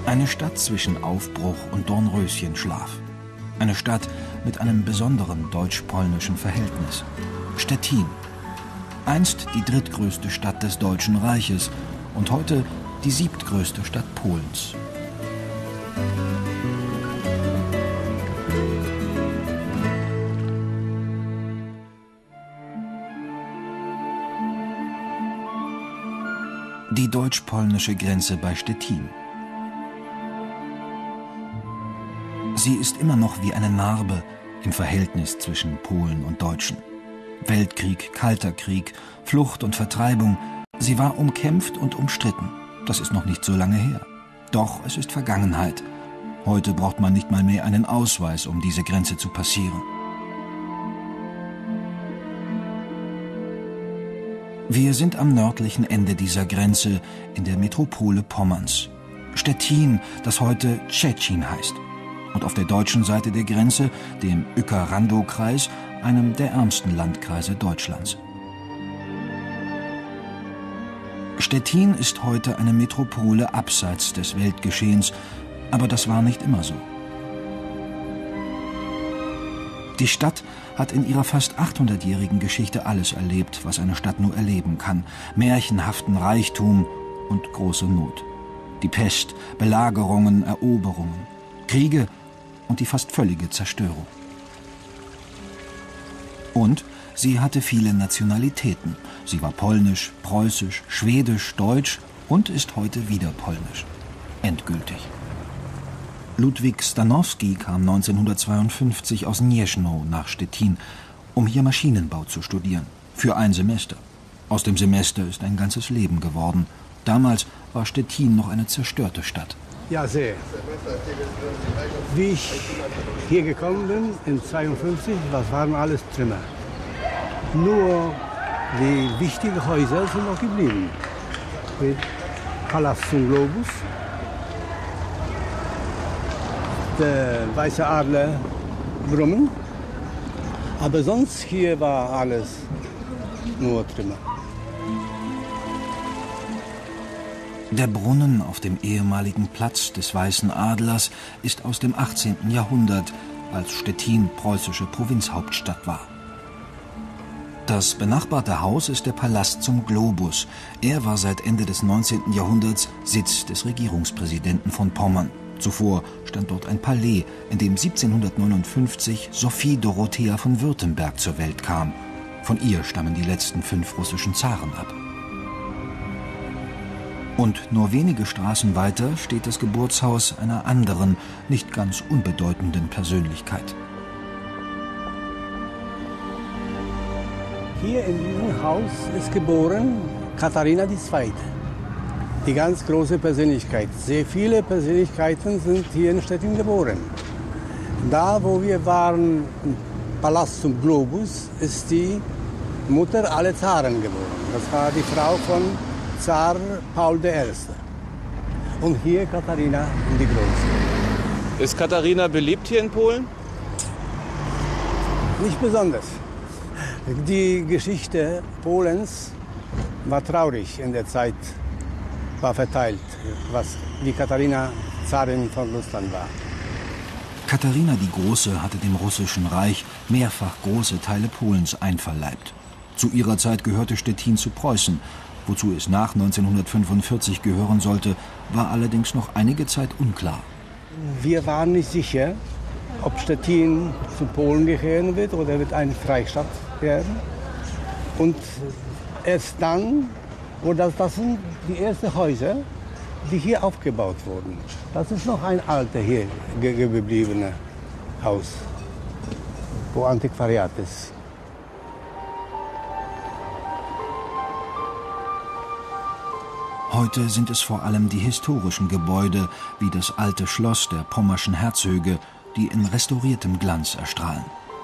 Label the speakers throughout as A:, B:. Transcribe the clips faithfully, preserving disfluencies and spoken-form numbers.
A: Eine Stadt zwischen Aufbruch und Dornröschenschlaf. Eine Stadt mit einem besonderen deutsch-polnischen Verhältnis. Stettin. Einst die drittgrößte Stadt des Deutschen Reiches und heute die siebtgrößte Stadt Polens. Die deutsch-polnische Grenze bei Stettin. Sie ist immer noch wie eine Narbe im Verhältnis zwischen Polen und Deutschen. Weltkrieg, Kalter Krieg, Flucht und Vertreibung. Sie war umkämpft und umstritten. Das ist noch nicht so lange her. Doch es ist Vergangenheit. Heute braucht man nicht mal mehr einen Ausweis, um diese Grenze zu passieren. Wir sind am nördlichen Ende dieser Grenze in der Metropole Pommerns. Stettin, das heute Szczecin heißt. Und auf der deutschen Seite der Grenze, dem Uecker-Randow-Kreis, einem der ärmsten Landkreise Deutschlands. Stettin ist heute eine Metropole abseits des Weltgeschehens, aber das war nicht immer so. Die Stadt hat in ihrer fast achthundertjährigen Geschichte alles erlebt, was eine Stadt nur erleben kann. Märchenhaften Reichtum und große Not. Die Pest, Belagerungen, Eroberungen, Kriege und die fast völlige Zerstörung. Und sie hatte viele Nationalitäten. Sie war polnisch, preußisch, schwedisch, deutsch und ist heute wieder polnisch. Endgültig. Ludwik Stanowski kam neunzehnhundertzweiundfünfzig aus Gnieźno nach Stettin, um hier Maschinenbau zu studieren. Für ein Semester. Aus dem Semester ist ein ganzes Leben geworden. Damals war Stettin noch eine zerstörte Stadt.
B: Ja, sehr. Wie ich hier gekommen bin, in zweiundfünfzig, was waren alles Trümmer. Nur die wichtigen Häuser sind noch geblieben. Mit Palast zum Globus, der Weiße Adler Brummen. Aber sonst hier war alles nur Trümmer.
A: Der Brunnen auf dem ehemaligen Platz des Weißen Adlers ist aus dem achtzehnten Jahrhundert, als Stettin preußische Provinzhauptstadt war. Das benachbarte Haus ist der Palast zum Globus. Er war seit Ende des neunzehnten Jahrhunderts Sitz des Regierungspräsidenten von Pommern. Zuvor stand dort ein Palais, in dem siebzehnhundertneunundfünfzig Sophie Dorothea von Württemberg zur Welt kam. Von ihr stammen die letzten fünf russischen Zaren ab. Und nur wenige Straßen weiter steht das Geburtshaus einer anderen, nicht ganz unbedeutenden Persönlichkeit.
B: Hier in diesem Haus ist geboren Katharina die Zweite. Die ganz große Persönlichkeit. Sehr viele Persönlichkeiten sind hier in Stettin geboren. Da, wo wir waren, im Palast zum Globus, ist die Mutter aller Zaren geboren. Das war die Frau von Zar Paul der Erste. Und hier Katharina die Große.
C: Ist Katharina beliebt hier in Polen?
B: Nicht besonders. Die Geschichte Polens war traurig in der Zeit, war verteilt, was wie Katharina Zarin von Russland war.
A: Katharina die Große hatte dem Russischen Reich mehrfach große Teile Polens einverleibt. Zu ihrer Zeit gehörte Stettin zu Preußen. Wozu es nach neunzehnhundertfünfundvierzig gehören sollte, war allerdings noch einige Zeit unklar.
B: Wir waren nicht sicher, ob Stettin zu Polen gehören wird oder wird eine Freistaat werden. Und erst dann, wo das, das sind die ersten Häuser, die hier aufgebaut wurden. Das ist noch ein alter hier gebliebenes Haus, wo Antiquariat ist.
A: Heute sind es vor allem die historischen Gebäude, wie das alte Schloss der pommerschen Herzöge, die in restauriertem Glanz erstrahlen.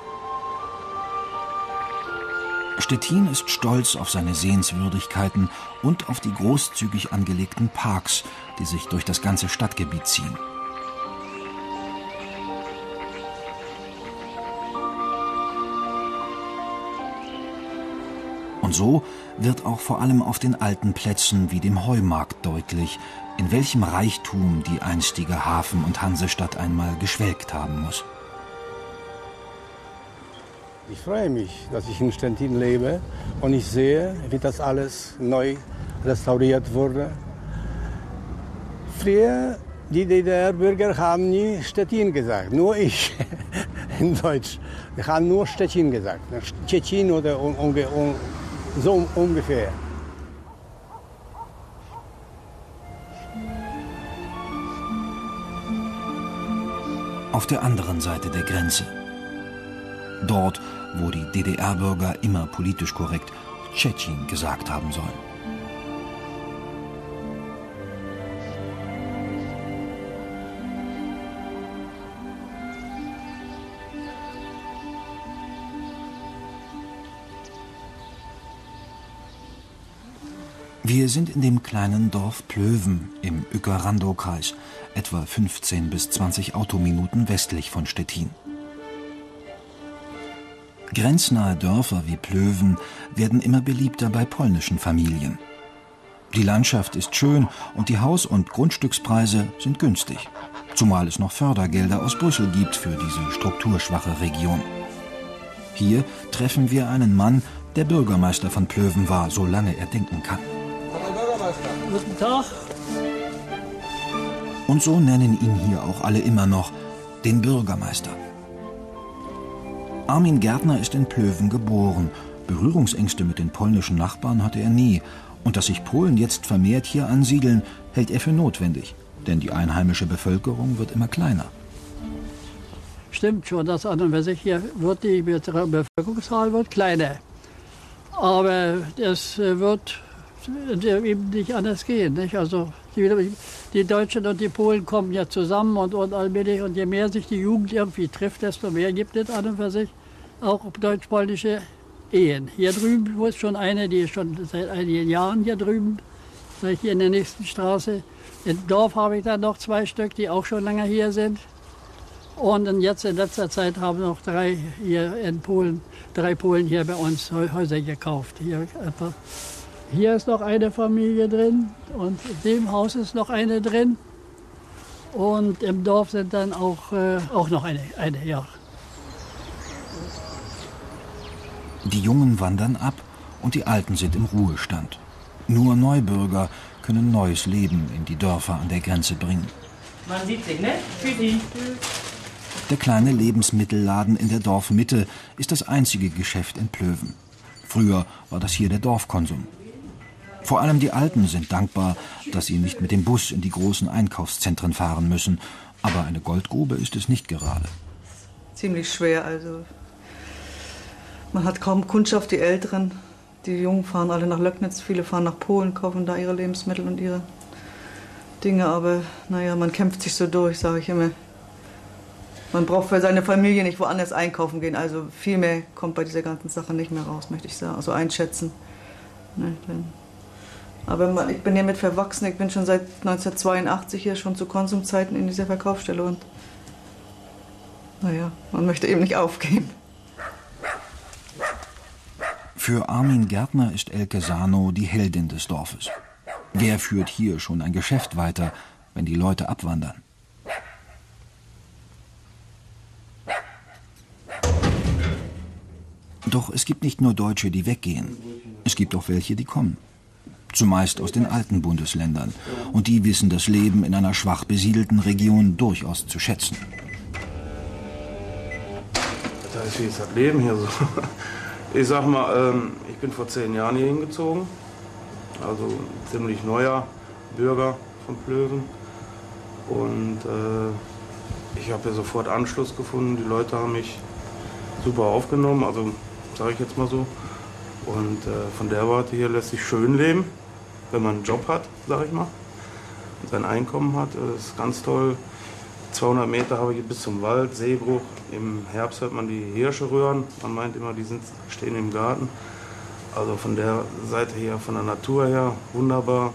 A: Stettin ist stolz auf seine Sehenswürdigkeiten und auf die großzügig angelegten Parks, die sich durch das ganze Stadtgebiet ziehen. Und so wird auch vor allem auf den alten Plätzen wie dem Heumarkt deutlich, in welchem Reichtum die einstige Hafen- und Hansestadt einmal geschwelgt haben muss.
B: Ich freue mich, dass ich in Stettin lebe und ich sehe, wie das alles neu restauriert wurde. Früher, die D D R-Bürger haben nie Stettin gesagt, nur ich in Deutsch. Wir haben nur Stettin gesagt, Tschetschen oder un, un, un, so ungefähr.
A: Auf der anderen Seite der Grenze. Dort, wo die D D R-Bürger immer politisch korrekt Tschetschen gesagt haben sollen. Wir sind in dem kleinen Dorf Plöven im Uecker-Randow-Kreis, etwa fünfzehn bis zwanzig Autominuten westlich von Stettin. Grenznahe Dörfer wie Plöven werden immer beliebter bei polnischen Familien. Die Landschaft ist schön und die Haus- und Grundstückspreise sind günstig, zumal es noch Fördergelder aus Brüssel gibt für diese strukturschwache Region. Hier treffen wir einen Mann, der Bürgermeister von Plöven war, solange er denken kann.
D: Guten Tag.
A: Und so nennen ihn hier auch alle immer noch den Bürgermeister. Armin Gärtner ist in Plöven geboren. Berührungsängste mit den polnischen Nachbarn hatte er nie. Und dass sich Polen jetzt vermehrt hier ansiedeln, hält er für notwendig. Denn die einheimische Bevölkerung wird immer kleiner.
D: Stimmt schon, das an und für sich hier wird die Bevölkerungszahl wird kleiner. Aber das wird eben nicht anders gehen. Nicht? Also die, die Deutschen und die Polen kommen ja zusammen und, und allmählich. Und je mehr sich die Jugend irgendwie trifft, desto mehr gibt es an und für sich auch deutsch-polnische Ehen. Hier drüben ist schon eine, die ist schon seit einigen Jahren hier drüben, hier in der nächsten Straße. Im Dorf habe ich dann noch zwei Stück, die auch schon lange hier sind. Und jetzt in letzter Zeit haben noch drei hier in Polen, drei Polen hier bei uns Häuser gekauft. Hier etwa. Hier ist noch eine Familie drin und in dem Haus ist noch eine drin. Und im Dorf sind dann auch, äh, auch noch eine, eine, ja.
A: Die Jungen wandern ab und die Alten sind im Ruhestand. Nur Neubürger können neues Leben in die Dörfer an der Grenze bringen.
E: Man sieht sich, ne? Tschüssi.
A: Der kleine Lebensmittelladen in der Dorfmitte ist das einzige Geschäft in Plöven. Früher war das hier der Dorfkonsum. Vor allem die Alten sind dankbar, dass sie nicht mit dem Bus in die großen Einkaufszentren fahren müssen. Aber eine Goldgrube ist es nicht gerade.
E: Ziemlich schwer, also. Man hat kaum Kundschaft, die Älteren. Die Jungen fahren alle nach Löcknitz, viele fahren nach Polen, kaufen da ihre Lebensmittel und ihre Dinge. Aber naja, man kämpft sich so durch, sage ich immer. Man braucht für seine Familie nicht woanders einkaufen gehen. Also viel mehr kommt bei dieser ganzen Sache nicht mehr raus, möchte ich sagen. Also einschätzen. Ne, denn Aber man, ich bin ja mit verwachsen. Ich bin schon seit neunzehnhundertzweiundachtzig hier, schon zu Konsumzeiten in dieser Verkaufsstelle. Und naja, man möchte eben nicht aufgeben.
A: Für Armin Gärtner ist Elke Sano die Heldin des Dorfes. Wer führt hier schon ein Geschäft weiter, wenn die Leute abwandern? Doch es gibt nicht nur Deutsche, die weggehen. Es gibt auch welche, die kommen. Zumeist aus den alten Bundesländern. Und die wissen das Leben in einer schwach besiedelten Region durchaus zu schätzen.
F: Das ist wie ist das Leben hier so. Ich sag mal, ähm, ich bin vor zehn Jahren hier hingezogen. Also ein ziemlich neuer Bürger von Plöven. Und äh, ich habe hier sofort Anschluss gefunden. Die Leute haben mich super aufgenommen, also sage ich jetzt mal so. Und äh, von der Warte hier lässt sich schön leben, wenn man einen Job hat, sage ich mal. Und sein Einkommen hat, das ist ganz toll. zweihundert Meter habe ich bis zum Wald, Seebruch. Im Herbst hört man die Hirsche röhren. Man meint immer, die sind, stehen im Garten. Also von der Seite her, von der Natur her, wunderbar.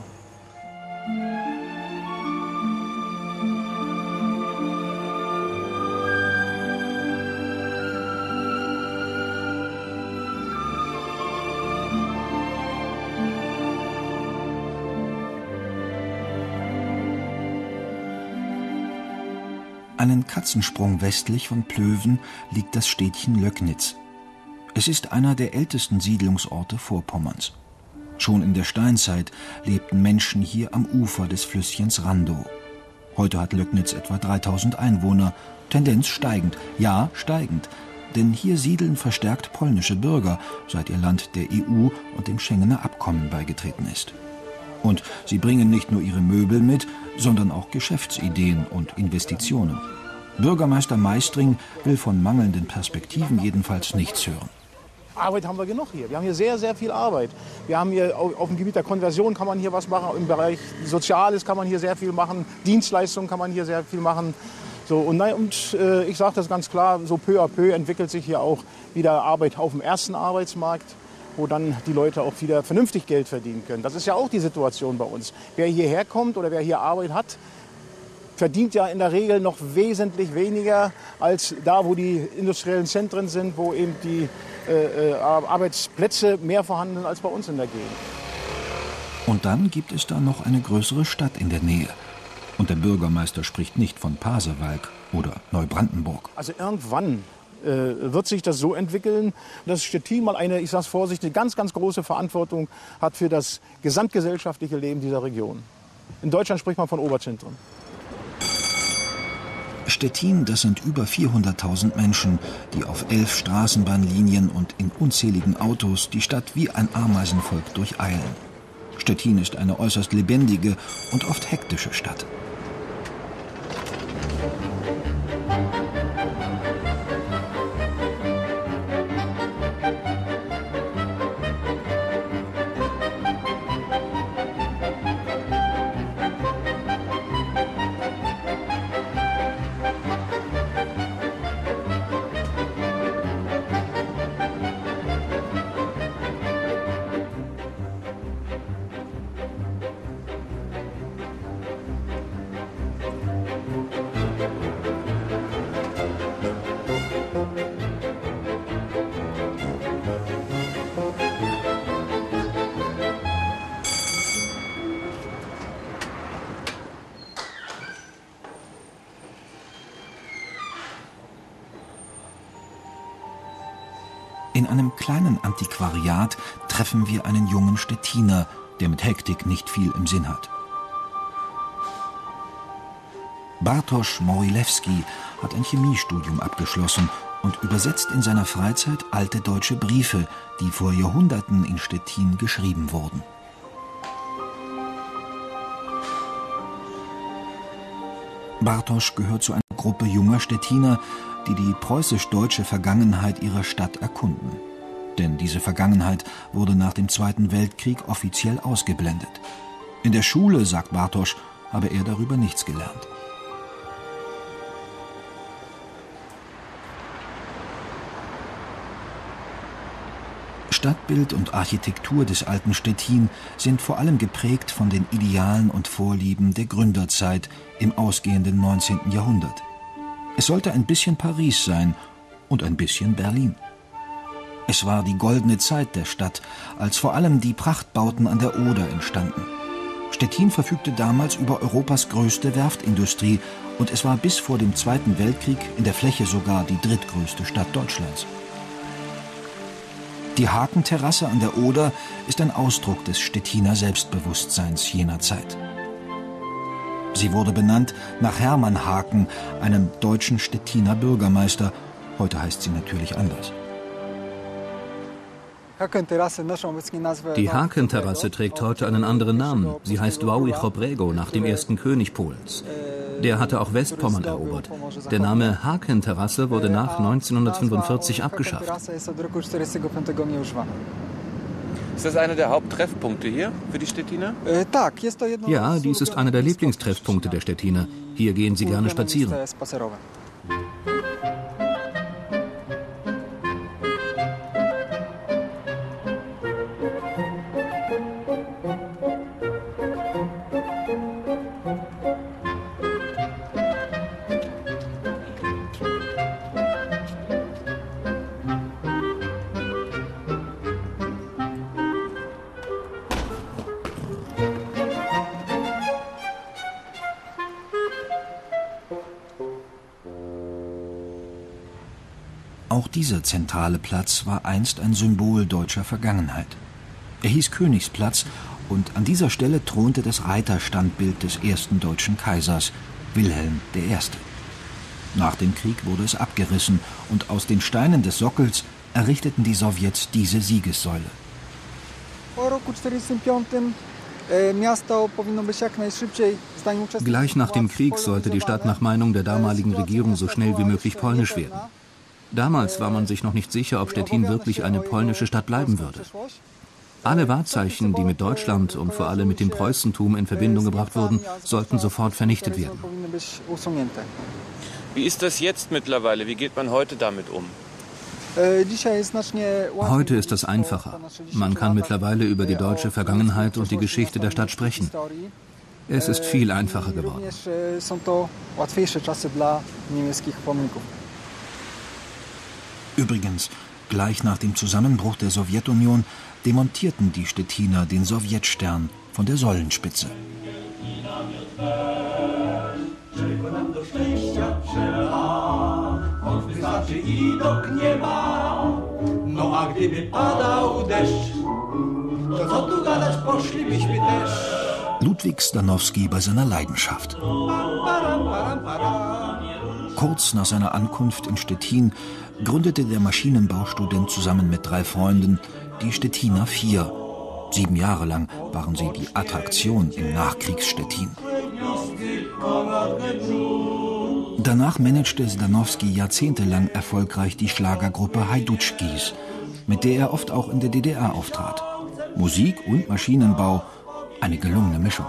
A: Einen Katzensprung westlich von Plöven liegt das Städtchen Löcknitz. Es ist einer der ältesten Siedlungsorte Vorpommerns. Schon in der Steinzeit lebten Menschen hier am Ufer des Flüsschens Randow. Heute hat Löcknitz etwa dreitausend Einwohner, Tendenz steigend, ja steigend. Denn hier siedeln verstärkt polnische Bürger, seit ihr Land der E U und dem Schengener Abkommen beigetreten ist. Und sie bringen nicht nur ihre Möbel mit, sondern auch Geschäftsideen und Investitionen. Bürgermeister Meistring will von mangelnden Perspektiven jedenfalls nichts hören.
G: Arbeit haben wir genug hier. Wir haben hier sehr, sehr viel Arbeit. Wir haben hier auf dem Gebiet der Konversion kann man hier was machen. Im Bereich Soziales kann man hier sehr viel machen. Dienstleistungen kann man hier sehr viel machen. So, und und äh, ich sage das ganz klar, so peu à peu entwickelt sich hier auch wieder Arbeit auf dem ersten Arbeitsmarkt, wo dann die Leute auch wieder vernünftig Geld verdienen können. Das ist ja auch die Situation bei uns. Wer hierher kommt oder wer hier Arbeit hat, verdient ja in der Regel noch wesentlich weniger als da, wo die industriellen Zentren sind, wo eben die äh, Arbeitsplätze mehr vorhanden sind als bei uns in der Gegend.
A: Und dann gibt es da noch eine größere Stadt in der Nähe. Und der Bürgermeister spricht nicht von Pasewalk oder Neubrandenburg.
G: Also irgendwann äh, wird sich das so entwickeln, dass Stettin mal eine, ich sage es vorsichtig, eine ganz, ganz große Verantwortung hat für das gesamtgesellschaftliche Leben dieser Region. In Deutschland spricht man von Oberzentren.
A: Stettin, das sind über vierhunderttausend Menschen, die auf elf Straßenbahnlinien und in unzähligen Autos die Stadt wie ein Ameisenvolk durcheilen. Stettin ist eine äußerst lebendige und oft hektische Stadt. In einem kleinen Antiquariat treffen wir einen jungen Stettiner, der mit Hektik nicht viel im Sinn hat. Bartosz Morylewski hat ein Chemiestudium abgeschlossen und übersetzt in seiner Freizeit alte deutsche Briefe, die vor Jahrhunderten in Stettin geschrieben wurden. Bartosz gehört zu einer Gruppe junger Stettiner, die die preußisch-deutsche Vergangenheit ihrer Stadt erkunden. Denn diese Vergangenheit wurde nach dem Zweiten Weltkrieg offiziell ausgeblendet. In der Schule, sagt Bartosz, habe er darüber nichts gelernt. Stadtbild und Architektur des alten Stettin sind vor allem geprägt von den Idealen und Vorlieben der Gründerzeit im ausgehenden neunzehnten Jahrhundert. Es sollte ein bisschen Paris sein und ein bisschen Berlin. Es war die goldene Zeit der Stadt, als vor allem die Prachtbauten an der Oder entstanden. Stettin verfügte damals über Europas größte Werftindustrie und es war bis vor dem Zweiten Weltkrieg in der Fläche sogar die drittgrößte Stadt Deutschlands. Die Hakenterrasse an der Oder ist ein Ausdruck des Stettiner Selbstbewusstseins jener Zeit. Sie wurde benannt nach Hermann Haken, einem deutschen Stettiner Bürgermeister. Heute heißt sie natürlich anders.
H: Die Hakenterrasse trägt heute einen anderen Namen. Sie heißt Wałbrzych Chobrego nach dem ersten König Polens. Der hatte auch Westpommern erobert. Der Name Hakenterrasse wurde nach neunzehnhundertfünfundvierzig abgeschafft.
C: Ist das einer der Haupttreffpunkte hier für die Stettiner?
H: Ja, dies ist einer der Lieblingstreffpunkte der Stettiner. Hier gehen sie gerne spazieren.
A: Auch dieser zentrale Platz war einst ein Symbol deutscher Vergangenheit. Er hieß Königsplatz und an dieser Stelle thronte das Reiterstandbild des ersten deutschen Kaisers, Wilhelm der Erste. Nach dem Krieg wurde es abgerissen und aus den Steinen des Sockels errichteten die Sowjets diese Siegessäule.
H: Gleich nach dem Krieg sollte die Stadt nach Meinung der damaligen Regierung so schnell wie möglich polnisch werden. Damals war man sich noch nicht sicher, ob Stettin wirklich eine polnische Stadt bleiben würde. Alle Wahrzeichen, die mit Deutschland und vor allem mit dem Preußentum in Verbindung gebracht wurden, sollten sofort vernichtet werden.
C: Wie ist das jetzt mittlerweile? Wie geht man heute damit um?
H: Heute ist das einfacher. Man kann mittlerweile über die deutsche Vergangenheit und die Geschichte der Stadt sprechen. Es ist viel einfacher geworden.
A: Übrigens, gleich nach dem Zusammenbruch der Sowjetunion demontierten die Stettiner den Sowjetstern von der Säulenspitze. Ludwik Zdanowski bei seiner Leidenschaft. Kurz nach seiner Ankunft in Stettin gründete der Maschinenbaustudent zusammen mit drei Freunden die Stettiner Vier. Sieben Jahre lang waren sie die Attraktion im Nachkriegsstettin. Danach managte Zdanowski jahrzehntelang erfolgreich die Schlagergruppe Hajdutschkis, mit der er oft auch in der D D R auftrat. Musik und Maschinenbau, eine gelungene Mischung.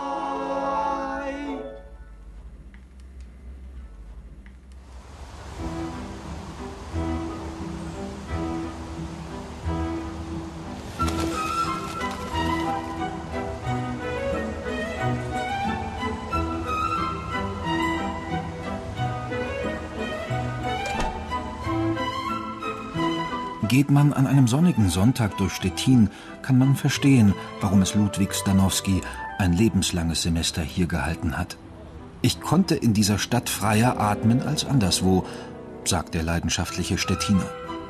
A: Geht man an einem sonnigen Sonntag durch Stettin, kann man verstehen, warum es Ludwik Zdanowski ein lebenslanges Semester hier gehalten hat. Ich konnte in dieser Stadt freier atmen als anderswo, sagt der leidenschaftliche Stettiner.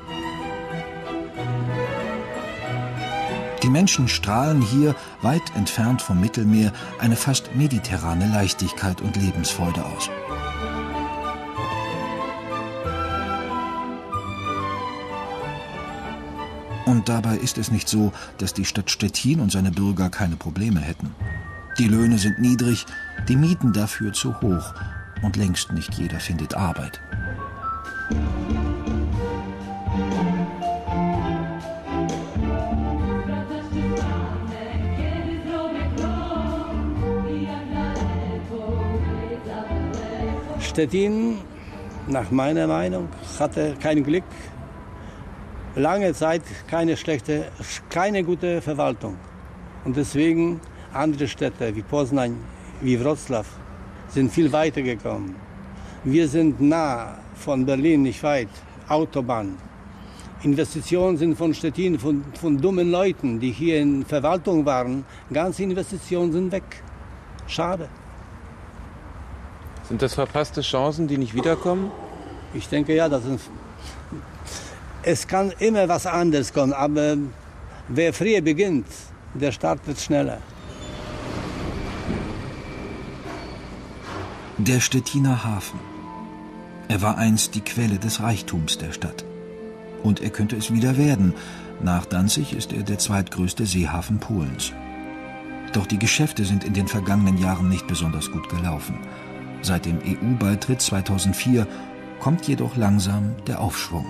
A: Die Menschen strahlen hier, weit entfernt vom Mittelmeer, eine fast mediterrane Leichtigkeit und Lebensfreude aus. Und dabei ist es nicht so, dass die Stadt Stettin und seine Bürger keine Probleme hätten. Die Löhne sind niedrig, die Mieten dafür zu hoch und längst nicht jeder findet Arbeit.
B: Stettin, nach meiner Meinung, hatte kein Glück. Lange Zeit keine schlechte, keine gute Verwaltung. Und deswegen andere Städte wie Poznań, wie Wrocław sind viel weiter gekommen. Wir sind nah von Berlin, nicht weit, Autobahn. Investitionen sind von Stettin, von, von dummen Leuten, die hier in Verwaltung waren. Ganze Investitionen sind weg. Schade.
C: Sind das verpasste Chancen, die nicht wiederkommen?
B: Ich denke ja, das sind... Es kann immer was anderes kommen, aber wer früher beginnt, der startet schneller.
A: Der Stettiner Hafen. Er war einst die Quelle des Reichtums der Stadt. Und er könnte es wieder werden. Nach Danzig ist er der zweitgrößte Seehafen Polens. Doch die Geschäfte sind in den vergangenen Jahren nicht besonders gut gelaufen. Seit dem E U-Beitritt zweitausendvier kommt jedoch langsam der Aufschwung.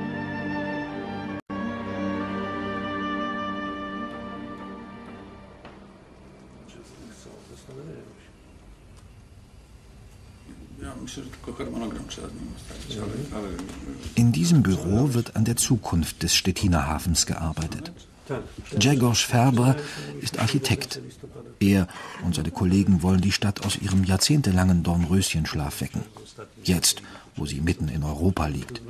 A: In diesem Büro wird an der Zukunft des Stettiner Hafens gearbeitet. Grzegorz Färber ist Architekt. Er und seine Kollegen wollen die Stadt aus ihrem jahrzehntelangen Dornröschenschlaf wecken. Jetzt, wo sie mitten in Europa liegt.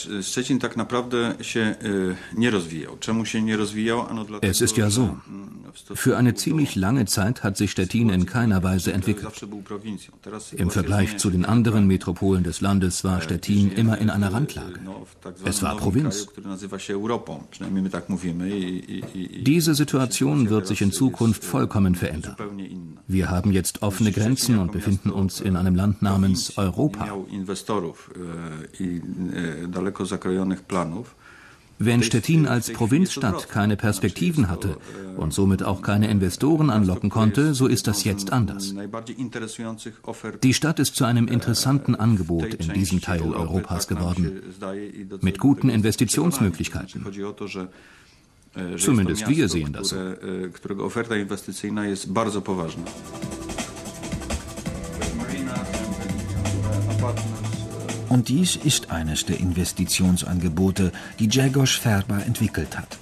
H: Es ist ja so. Für eine ziemlich lange Zeit hat sich Stettin in keiner Weise entwickelt. Im Vergleich zu den anderen Metropolen des Landes war Stettin immer in einer Randlage. Es war Provinz. Diese Situation wird sich in Zukunft vollkommen verändern. Wir haben jetzt offene Grenzen und befinden uns in einem Land namens Europa. Wenn Stettin als Provinzstadt keine Perspektiven hatte und somit auch keine Investoren anlocken konnte, so ist das jetzt anders. Die Stadt ist zu einem interessanten Angebot in diesem Teil Europas geworden, mit guten Investitionsmöglichkeiten. Zumindest wir sehen das so.
A: Und dies ist eines der Investitionsangebote, die Grzegorz Ferba entwickelt hat.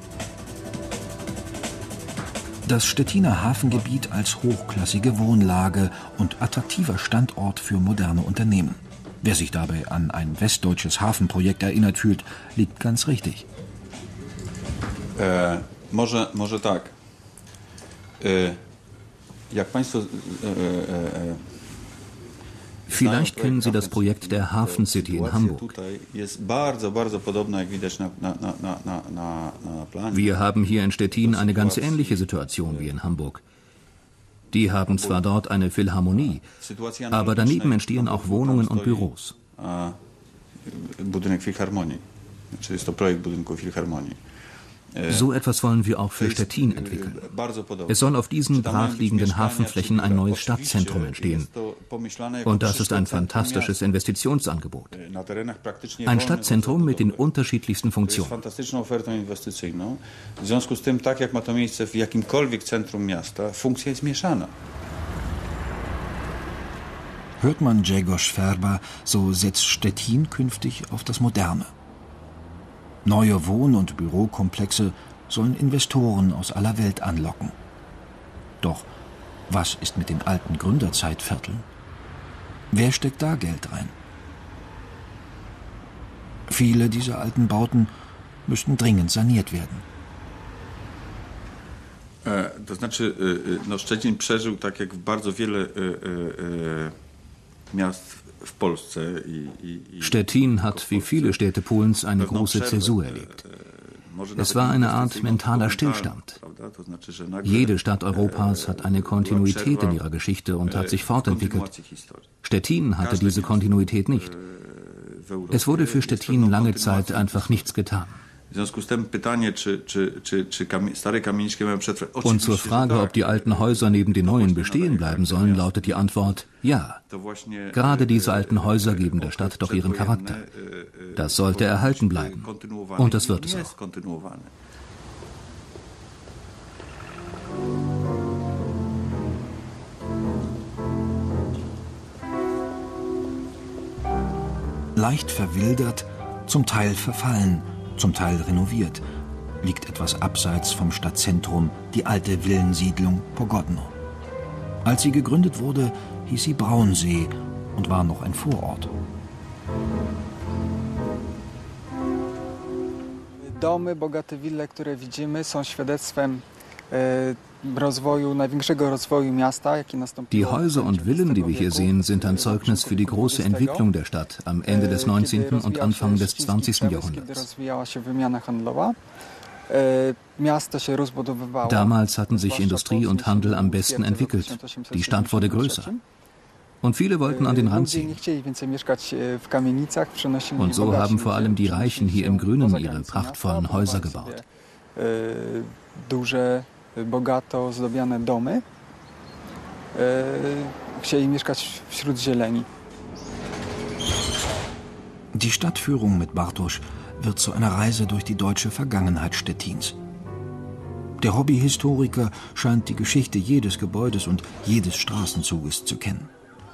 A: Das Stettiner Hafengebiet als hochklassige Wohnlage und attraktiver Standort für moderne Unternehmen. Wer sich dabei an ein westdeutsches Hafenprojekt erinnert fühlt, liegt ganz richtig.
I: E, może, może tak. E, jak Państwo... E, e,
H: Vielleicht kennen Sie das Projekt der Hafen City in Hamburg. Wir haben hier in Stettin eine ganz ähnliche Situation wie in Hamburg. Die haben zwar dort eine Philharmonie, aber daneben entstehen auch Wohnungen und Büros. So etwas wollen wir auch für Stettin entwickeln. Es soll auf diesen brachliegenden Hafenflächen ein neues Stadtzentrum entstehen. Und das ist ein fantastisches Investitionsangebot. Ein Stadtzentrum mit den unterschiedlichsten Funktionen.
A: Hört man Grzegorz Ferba, so setzt Stettin künftig auf das Moderne. Neue Wohn- und Bürokomplexe sollen Investoren aus aller Welt anlocken. Doch was ist mit den alten Gründerzeitvierteln? Wer steckt da Geld rein? Viele dieser alten Bauten müssten dringend saniert werden.
I: To znaczy, no Szczecin przeżył tak jak bardzo wiele miast w Polsce.
H: Stettin hat wie viele Städte Polens eine große Zäsur erlebt. Es war eine Art mentaler Stillstand. Jede Stadt Europas hat eine Kontinuität in ihrer Geschichte und hat sich fortentwickelt. Stettin hatte diese Kontinuität nicht. Es wurde für Stettin lange Zeit einfach nichts getan. Und zur Frage, ob die alten Häuser neben den neuen bestehen bleiben sollen, lautet die Antwort ja. Gerade diese alten Häuser geben der Stadt doch ihren Charakter. Das sollte erhalten bleiben. Und das wird es auch.
A: Leicht verwildert, zum Teil verfallen, zum Teil renoviert, liegt etwas abseits vom Stadtzentrum die alte Villensiedlung Pogodno. Als sie gegründet wurde, hieß sie Braunsee und war noch ein Vorort.
J: Domy, bogate wille, które widzimy, są świadectwem rozwoju, największego rozwoju miasta, jaki nastąpił.
H: Die Häuser und Villen, die wir hier sehen, sind ein Zeugnis für die große Entwicklung der Stadt am Ende des neunzehnten und Anfang des zwanzigsten Jahrhunderts. Damals hatten sich Industrie und Handel am besten entwickelt. Die Stadt wurde größer. Und viele wollten an den Rand ziehen. Und so haben vor allem die Reichen hier im Grünen ihre prachtvollen Häuser gebaut.
J: Duże, bogato ozdobione domy. Chcieli mieszkać wśród zieleni.
A: Die Stadtführung mit Bartosz wird zu einer Reise durch die deutsche Vergangenheit Stettins. Der Hobbyhistoriker scheint die Geschichte jedes Gebäudes und jedes Straßenzuges zu kennen.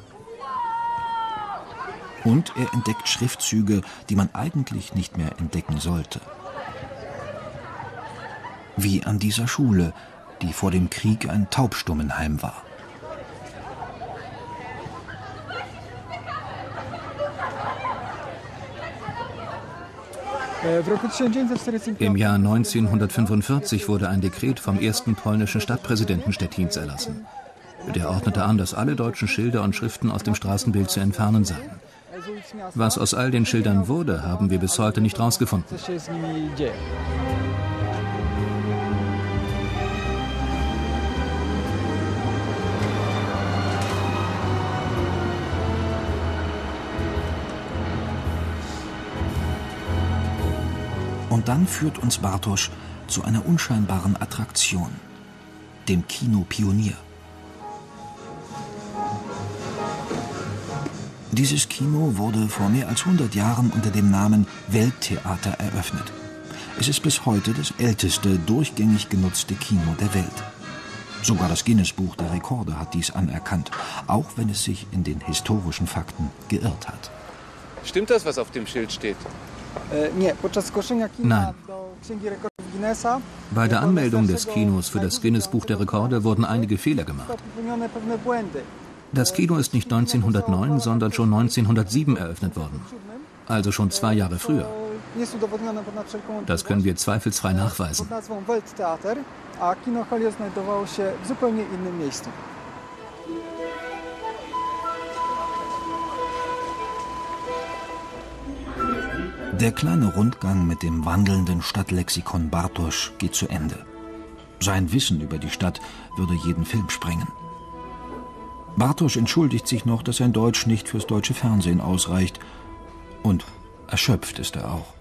A: Und er entdeckt Schriftzüge, die man eigentlich nicht mehr entdecken sollte. Wie an dieser Schule, die vor dem Krieg ein Taubstummenheim war.
H: Im Jahr neunzehnhundertfünfundvierzig wurde ein Dekret vom ersten polnischen Stadtpräsidenten Stettins erlassen. Der ordnete an, dass alle deutschen Schilder und Schriften aus dem Straßenbild zu entfernen seien. Was aus all den Schildern wurde, haben wir bis heute nicht rausgefunden.
A: Und dann führt uns Bartosz zu einer unscheinbaren Attraktion, dem Kino Pionier. Dieses Kino wurde vor mehr als hundert Jahren unter dem Namen Welttheater eröffnet. Es ist bis heute das älteste, durchgängig genutzte Kino der Welt. Sogar das Guinness-Buch der Rekorde hat dies anerkannt, auch wenn es sich in den historischen Fakten geirrt hat.
C: Stimmt das, was auf dem Schild steht?
H: Nein. Bei der Anmeldung des Kinos für das Guinness-Buch der Rekorde wurden einige Fehler gemacht. Das Kino ist nicht neunzehnhundertneun, sondern schon neunzehnhundertsieben eröffnet worden. Also schon zwei Jahre früher. Das können wir zweifelsfrei nachweisen.
A: Der kleine Rundgang mit dem wandelnden Stadtlexikon Bartosz geht zu Ende. Sein Wissen über die Stadt würde jeden Film sprengen. Bartosz entschuldigt sich noch, dass sein Deutsch nicht fürs deutsche Fernsehen ausreicht. Und erschöpft ist er auch.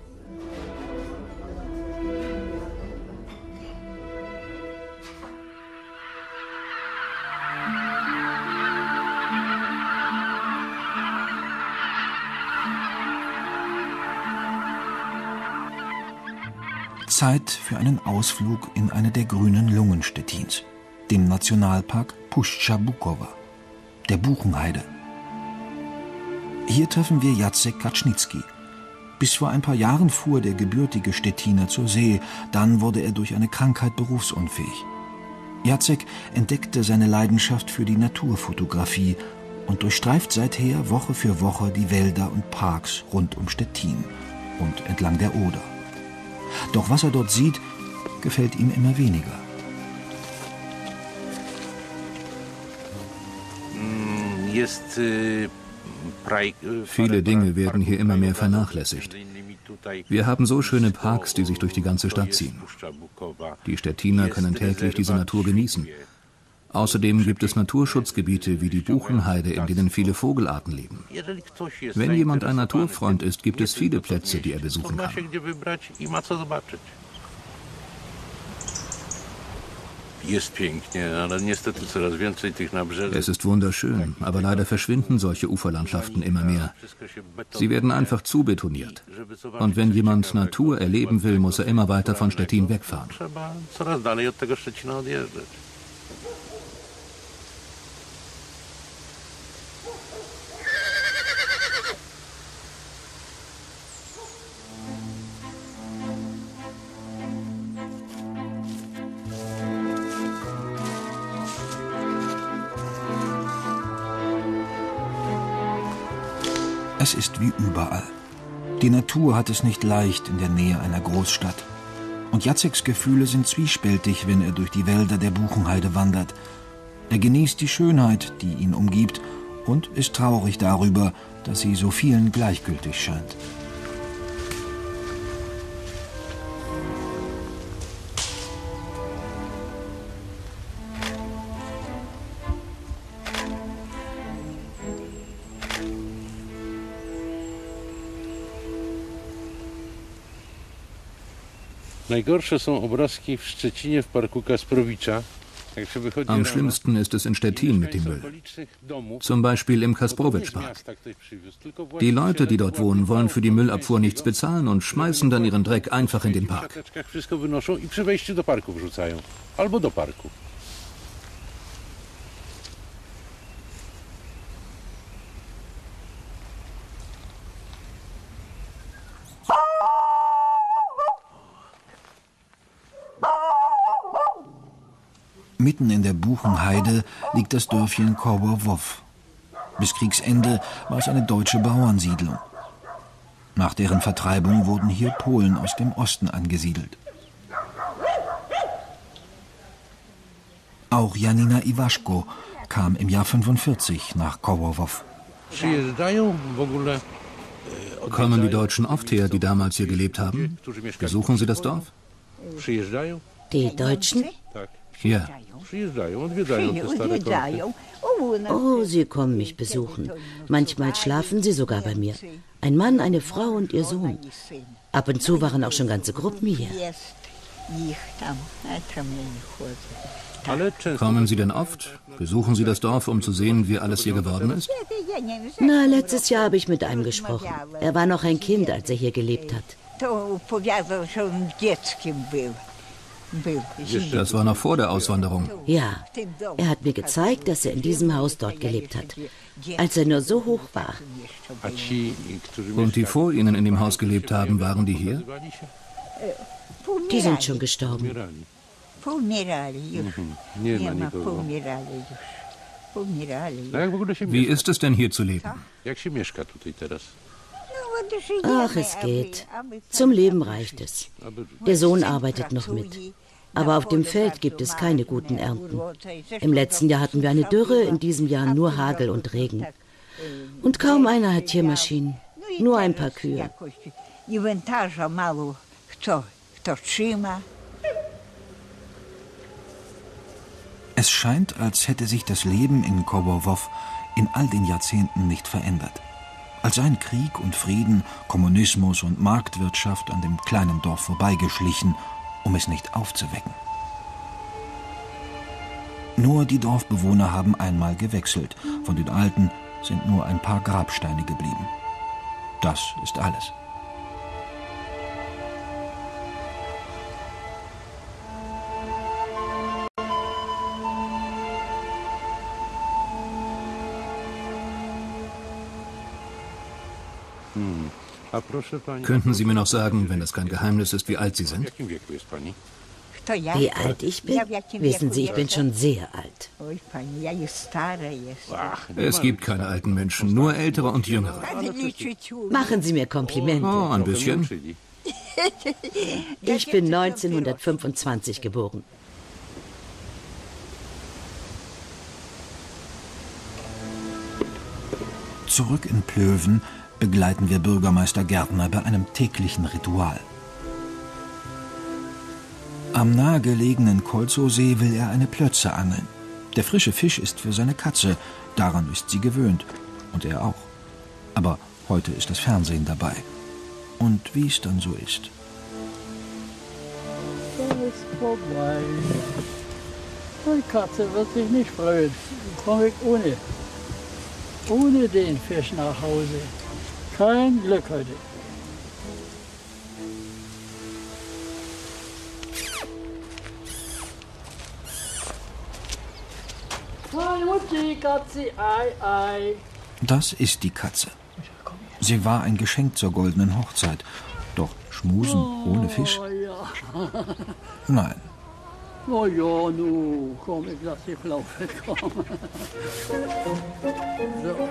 A: Zeit für einen Ausflug in eine der grünen Lungen Stettins, dem Nationalpark Puszcza Bukowa, der Buchenheide. Hier treffen wir Jacek Kacznicki. Bis vor ein paar Jahren fuhr der gebürtige Stettiner zur See, dann wurde er durch eine Krankheit berufsunfähig. Jacek entdeckte seine Leidenschaft für die Naturfotografie und durchstreift seither Woche für Woche die Wälder und Parks rund um Stettin und entlang der Oder. Doch was er dort sieht, gefällt ihm immer weniger.
H: Viele Dinge werden hier immer mehr vernachlässigt. Wir haben so schöne Parks, die sich durch die ganze Stadt ziehen. Die Stettiner können täglich diese Natur genießen. Außerdem gibt es Naturschutzgebiete wie die Buchenheide, in denen viele Vogelarten leben. Wenn jemand ein Naturfreund ist, gibt es viele Plätze, die er besuchen kann. Es ist wunderschön, aber leider verschwinden solche Uferlandschaften immer mehr. Sie werden einfach zubetoniert. Und wenn jemand Natur erleben will, muss er immer weiter von Stettin wegfahren.
A: Es ist wie überall. Die Natur hat es nicht leicht in der Nähe einer Großstadt. Und Jaceks Gefühle sind zwiespältig, wenn er durch die Wälder der Buchenheide wandert. Er genießt die Schönheit, die ihn umgibt, und ist traurig darüber, dass sie so vielen gleichgültig scheint.
H: Am schlimmsten ist es in Stettin mit dem Müll. Zum Beispiel im Kasprowitsch-Park. Die Leute, die dort wohnen, wollen für die Müllabfuhr nichts bezahlen und schmeißen dann ihren Dreck einfach in den Park.
A: Mitten in der Buchenheide liegt das Dörfchen Kołowow. Bis Kriegsende war es eine deutsche Bauernsiedlung. Nach deren Vertreibung wurden hier Polen aus dem Osten angesiedelt. Auch Janina Iwaschko kam im Jahr fünfundvierzig nach Kołowow.
H: Kommen die Deutschen oft her, die damals hier gelebt haben? Besuchen Sie das Dorf?
K: Die Deutschen?
H: Ja.
K: Oh, sie kommen mich besuchen. Manchmal schlafen sie sogar bei mir. Ein Mann, eine Frau und ihr Sohn. Ab und zu waren auch schon ganze Gruppen hier.
H: Kommen Sie denn oft? Besuchen Sie das Dorf, um zu sehen, wie alles hier geworden ist?
K: Na, letztes Jahr habe ich mit einem gesprochen. Er war noch ein Kind, als er hier gelebt hat.
H: Das war noch vor der Auswanderung.
K: Ja, er hat mir gezeigt, dass er in diesem Haus dort gelebt hat, als er nur so hoch war.
H: Und die vor Ihnen in dem Haus gelebt haben, waren die hier?
K: Die sind schon gestorben.
H: Wie ist es denn hier zu leben?
K: Ach, es geht. Zum Leben reicht es. Der Sohn arbeitet noch mit. Aber auf dem Feld gibt es keine guten Ernten. Im letzten Jahr hatten wir eine Dürre, in diesem Jahr nur Hagel und Regen. Und kaum einer hat Tiermaschinen, nur ein paar Kühe.
A: Es scheint, als hätte sich das Leben in Kołowow in all den Jahrzehnten nicht verändert. Als seien Krieg und Frieden, Kommunismus und Marktwirtschaft an dem kleinen Dorf vorbeigeschlichen, um es nicht aufzuwecken. Nur die Dorfbewohner haben einmal gewechselt. Von den Alten sind nur ein paar Grabsteine geblieben. Das ist alles.
H: Könnten Sie mir noch sagen, wenn das kein Geheimnis ist, wie alt Sie sind?
K: Wie alt ich bin? Wissen Sie, ich bin schon sehr alt.
H: Es gibt keine alten Menschen, nur ältere und jüngere.
K: Machen Sie mir Komplimente.
H: Oh, ein bisschen.
K: Ich bin neunzehnhundertfünfundzwanzig geboren.
A: Zurück in Plöwen begleiten wir Bürgermeister Gärtner bei einem täglichen Ritual. Am nahegelegenen Kolzowsee will er eine Plötze angeln. Der frische Fisch ist für seine Katze, daran ist sie gewöhnt. Und er auch. Aber heute ist das Fernsehen dabei. Und wie es dann so ist.
D: Das ist vorbei. Die Katze wird sich nicht freuen. Dann komme ich ohne, ohne den Fisch nach Hause. Kein Glück heute. Mutti, Katze, ei, ei.
A: Das ist die Katze. Sie war ein Geschenk zur goldenen Hochzeit. Doch schmusen oh, ohne Fisch?
D: Ja.
A: Nein.
D: Oh ja, nu, komm, ich lass dich laufen. Komm. So.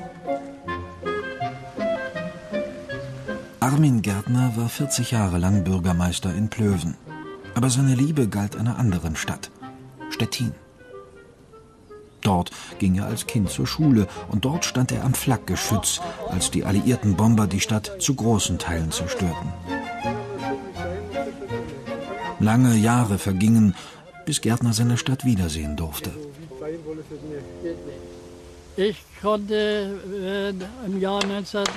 A: Armin Gärtner war vierzig Jahre lang Bürgermeister in Plöwen. Aber seine Liebe galt einer anderen Stadt, Stettin. Dort ging er als Kind zur Schule und dort stand er am Flakgeschütz, als die alliierten Bomber die Stadt zu großen Teilen zerstörten. Lange Jahre vergingen, bis Gärtner seine Stadt wiedersehen durfte.
D: Ich konnte äh, im Jahr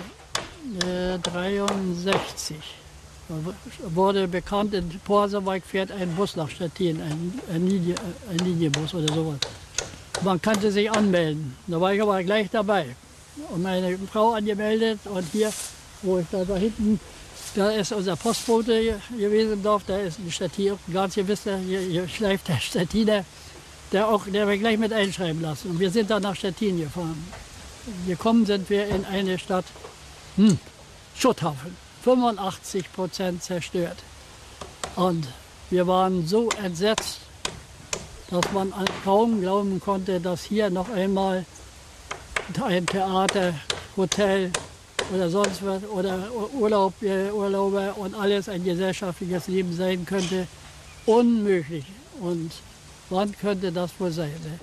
D: neunzehnhundertdreiundsechzig wurde bekannt, in Porsewijk fährt ein Bus nach Stettin, ein, ein, Linie, ein Linienbus oder sowas. Man konnte sich anmelden. Da war ich aber gleich dabei. Und meine Frau angemeldet und hier, wo ich da, da hinten, da ist unser Postbote gewesen im Dorf, da ist ein Stettin, ganz gewiss, hier, hier schleift der Stettiner, der auch, der wir gleich mit einschreiben lassen. Und wir sind dann nach Stettin gefahren. Gekommen sind wir in eine Stadt, hm, Schutthaufen, fünfundachtzig Prozent zerstört. Und wir waren so entsetzt, dass man kaum glauben konnte, dass hier noch einmal ein Theater, Hotel oder sonst was oder Urlaub, Urlaube und alles ein gesellschaftliches Leben sein könnte. Unmöglich. Und wann könnte das wohl sein? Ne?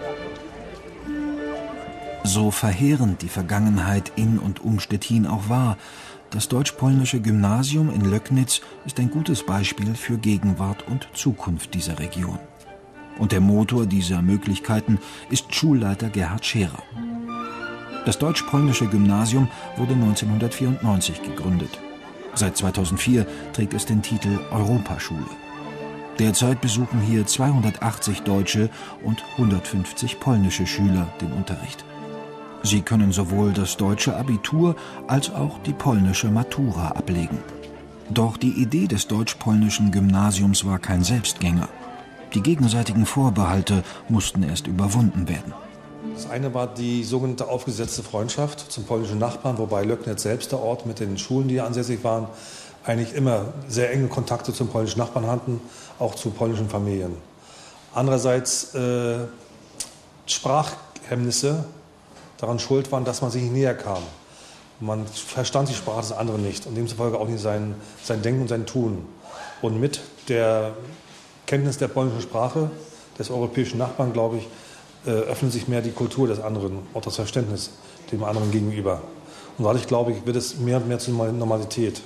A: So verheerend die Vergangenheit in und um Stettin auch war, das deutsch-polnische Gymnasium in Löcknitz ist ein gutes Beispiel für Gegenwart und Zukunft dieser Region. Und der Motor dieser Möglichkeiten ist Schulleiter Gerhard Scherer. Das deutsch-polnische Gymnasium wurde neunzehnhundertvierundneunzig gegründet. Seit zweitausendvier trägt es den Titel Europaschule. Derzeit besuchen hier zweihundertachtzig deutsche und hundertfünfzig polnische Schüler den Unterricht. Sie können sowohl das deutsche Abitur als auch die polnische Matura ablegen. Doch die Idee des deutsch-polnischen Gymnasiums war kein Selbstgänger. Die gegenseitigen Vorbehalte mussten erst überwunden werden.
L: Das eine war die sogenannte aufgesetzte Freundschaft zum polnischen Nachbarn, wobei Löcknitz selbst, der Ort mit den Schulen, die hier ansässig waren, eigentlich immer sehr enge Kontakte zum polnischen Nachbarn hatten, auch zu polnischen Familien. Andererseits äh, Sprachhemmnisse daran schuld waren, dass man sich nicht näher kam. Man verstand die Sprache des anderen nicht und demzufolge auch nicht sein, sein Denken und sein Tun. Und mit der Kenntnis der polnischen Sprache des europäischen Nachbarn, glaube ich, äh, öffnet sich mehr die Kultur des anderen, auch das Verständnis dem anderen gegenüber. Und dadurch, glaube ich, wird es mehr und mehr zur Normalität.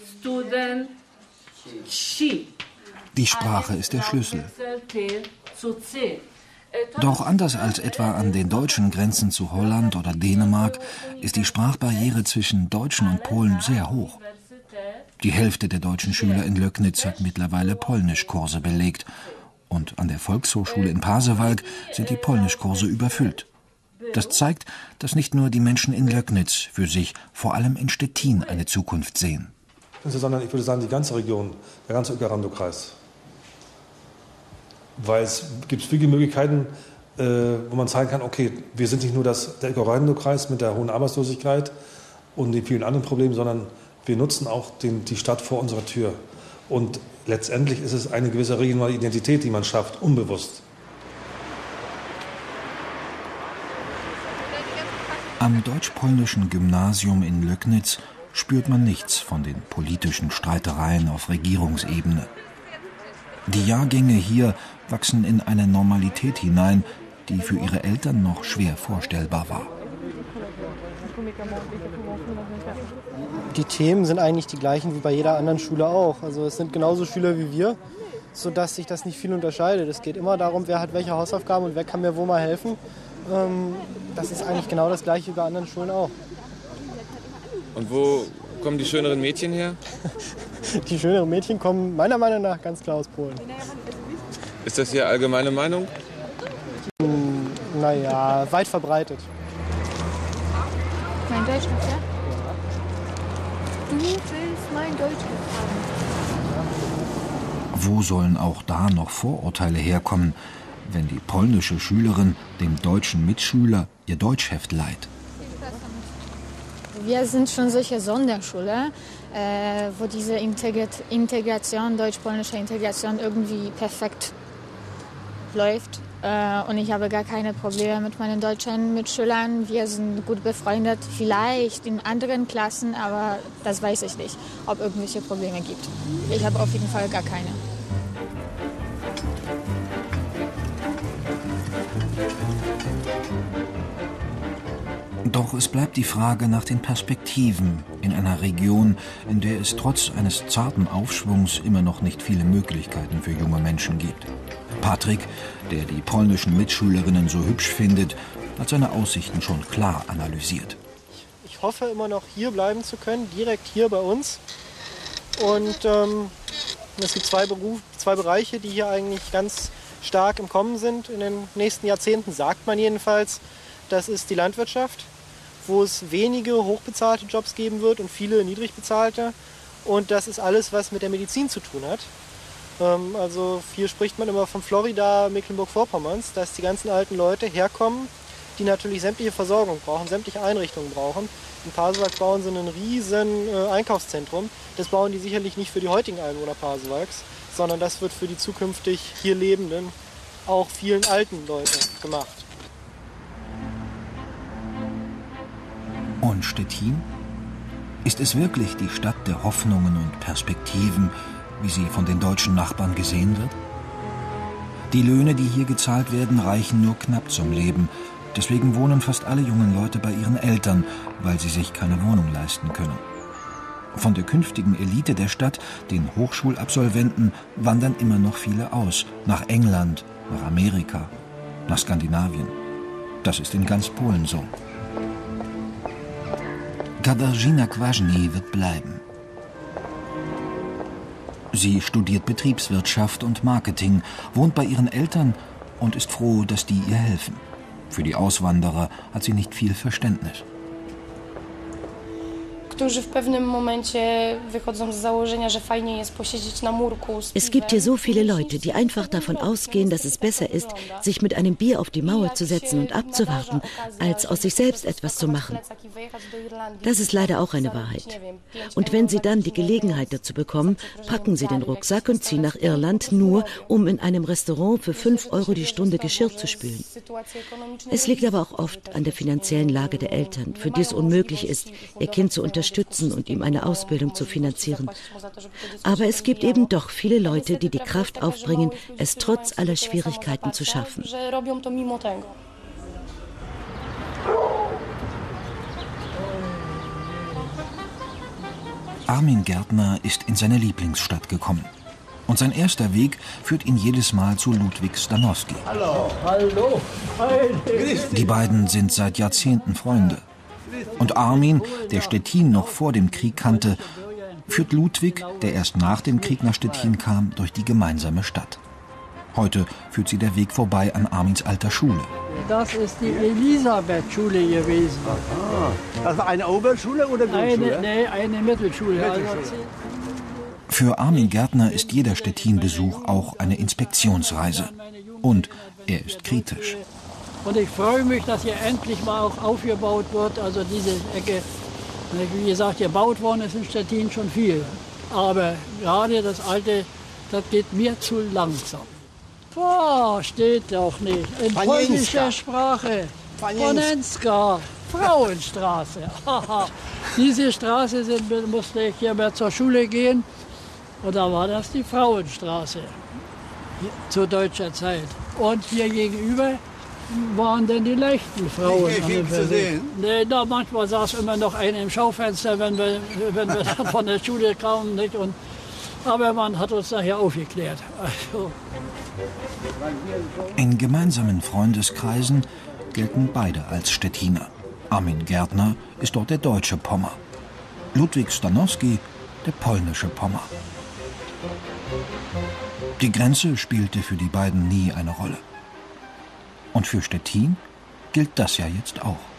A: Die Sprache ist der Schlüssel. Doch anders als etwa an den deutschen Grenzen zu Holland oder Dänemark ist die Sprachbarriere zwischen Deutschen und Polen sehr hoch. Die Hälfte der deutschen Schüler in Löcknitz hat mittlerweile Polnischkurse belegt. Und an der Volkshochschule in Pasewalk sind die Polnischkurse überfüllt. Das zeigt, dass nicht nur die Menschen in Löcknitz für sich, vor allem in Stettin, eine Zukunft sehen.
L: Sondern ich würde sagen, die ganze Region, der ganze Uecker-Randow-Kreis. Weil es gibt viele Möglichkeiten, äh, wo man zeigen kann, okay, wir sind nicht nur das, der Uecker-Randow-Kreis mit der hohen Arbeitslosigkeit und den vielen anderen Problemen, sondern wir nutzen auch den, die Stadt vor unserer Tür. Und letztendlich ist es eine gewisse regionale Identität, die man schafft, unbewusst.
A: Am deutsch-polnischen Gymnasium in Löcknitz spürt man nichts von den politischen Streitereien auf Regierungsebene. Die Jahrgänge hier wachsen in eine Normalität hinein, die für ihre Eltern noch schwer vorstellbar war.
M: Die Themen sind eigentlich die gleichen wie bei jeder anderen Schule auch. Also es sind genauso Schüler wie wir, sodass sich das nicht viel unterscheidet. Es geht immer darum, wer hat welche Hausaufgaben und wer kann mir wo mal helfen. Das ist eigentlich genau das Gleiche wie bei anderen Schulen auch.
C: Und wo kommen die schöneren Mädchen her?
M: Die schöneren Mädchen kommen meiner Meinung nach ganz klar aus Polen.
C: Ist das hier allgemeine Meinung?
M: Hm, naja, weit verbreitet.
N: Mein Deutsch ja? Du willst mein Deutsch haben.
A: Wo sollen auch da noch Vorurteile herkommen, wenn die polnische Schülerin dem deutschen Mitschüler ihr Deutschheft leiht?
N: Wir sind schon solche Sonderschule, äh, wo diese Integrat- Integration, deutsch-polnische Integration irgendwie perfekt läuft. Äh, und ich habe gar keine Probleme mit meinen deutschen Mitschülern. Wir sind gut befreundet, vielleicht in anderen Klassen, aber das weiß ich nicht, ob es irgendwelche Probleme gibt. Ich habe auf jeden Fall gar keine.
A: Doch es bleibt die Frage nach den Perspektiven in einer Region, in der es trotz eines zarten Aufschwungs immer noch nicht viele Möglichkeiten für junge Menschen gibt. Patrick, der die polnischen Mitschülerinnen so hübsch findet, hat seine Aussichten schon klar analysiert.
M: Ich hoffe immer noch hier bleiben zu können, direkt hier bei uns. Und ähm, es gibt zwei, Beruf, zwei Bereiche, die hier eigentlich ganz stark im Kommen sind in den nächsten Jahrzehnten, sagt man jedenfalls. Das ist die Landwirtschaft, wo es wenige hochbezahlte Jobs geben wird und viele niedrig bezahlte. Und das ist alles, was mit der Medizin zu tun hat. Ähm, also hier spricht man immer von Florida, Mecklenburg-Vorpommerns, dass die ganzen alten Leute herkommen, die natürlich sämtliche Versorgung brauchen, sämtliche Einrichtungen brauchen. In Pasewalk bauen sie ein riesen äh, Einkaufszentrum. Das bauen die sicherlich nicht für die heutigen Einwohner Pasewalks, sondern das wird für die zukünftig hier lebenden, auch vielen alten Leute gemacht.
A: Und Stettin? Ist es wirklich die Stadt der Hoffnungen und Perspektiven, wie sie von den deutschen Nachbarn gesehen wird? Die Löhne, die hier gezahlt werden, reichen nur knapp zum Leben. Deswegen wohnen fast alle jungen Leute bei ihren Eltern, weil sie sich keine Wohnung leisten können. Von der künftigen Elite der Stadt, den Hochschulabsolventen, wandern immer noch viele aus. Nach England, nach Amerika, nach Skandinavien. Das ist in ganz Polen so. Katarzyna Kwaśny wird bleiben. Sie studiert Betriebswirtschaft und Marketing, wohnt bei ihren Eltern und ist froh, dass die ihr helfen. Für die Auswanderer hat sie nicht viel Verständnis.
K: Es gibt hier so viele Leute, die einfach davon ausgehen, dass es besser ist, sich mit einem Bier auf die Mauer zu setzen und abzuwarten, als aus sich selbst etwas zu machen. Das ist leider auch eine Wahrheit. Und wenn sie dann die Gelegenheit dazu bekommen, packen sie den Rucksack und ziehen nach Irland, nur um in einem Restaurant für fünf Euro die Stunde Geschirr zu spülen. Es liegt aber auch oft an der finanziellen Lage der Eltern, für die es unmöglich ist, ihr Kind zu unterstützen und ihm eine Ausbildung zu finanzieren. Aber es gibt eben doch viele Leute, die die Kraft aufbringen, es trotz aller Schwierigkeiten zu schaffen.
A: Armin Gärtner ist in seine Lieblingsstadt gekommen. Und sein erster Weg führt ihn jedes Mal zu Ludwik Stanowski.
D: Hallo, hallo.
A: Die beiden sind seit Jahrzehnten Freunde. Und Armin, der Stettin noch vor dem Krieg kannte, führt Ludwig, der erst nach dem Krieg nach Stettin kam, durch die gemeinsame Stadt. Heute führt sie der Weg vorbei an Armins alter Schule.
D: Das ist die Elisabeth-Schule gewesen.
B: Ah, das war eine Oberschule oder Grundschule?
D: Eine, nee, eine Mittelschule.
B: Mittelschule.
D: Also
A: Für Armin Gärtner ist jeder Stettin-Besuch auch eine Inspektionsreise. Und er ist kritisch.
D: Und ich freue mich, dass hier endlich mal auch aufgebaut wird. Also diese Ecke, wie gesagt, gebaut worden ist in Stettin schon viel. Aber gerade das Alte, das geht mir zu langsam. Boah, steht doch nicht. In polnischer Sprache. Ponenska, Frauenstraße. Diese Straße sind, musste ich hier mal zur Schule gehen. Und da war das die Frauenstraße zu deutscher Zeit. Und hier gegenüber waren denn die leichten Frauen.
B: Nicht viel zu sehen?
D: Nee, da manchmal saß immer noch einer im Schaufenster, wenn wir, wenn wir von der Schule kamen. Nicht? Und, aber man hat uns nachher aufgeklärt. Also.
A: In gemeinsamen Freundeskreisen gelten beide als Stettiner. Armin Gärtner ist dort der deutsche Pommer. Ludwik Stanowski der polnische Pommer. Die Grenze spielte für die beiden nie eine Rolle. Und für Stettin gilt das ja jetzt auch.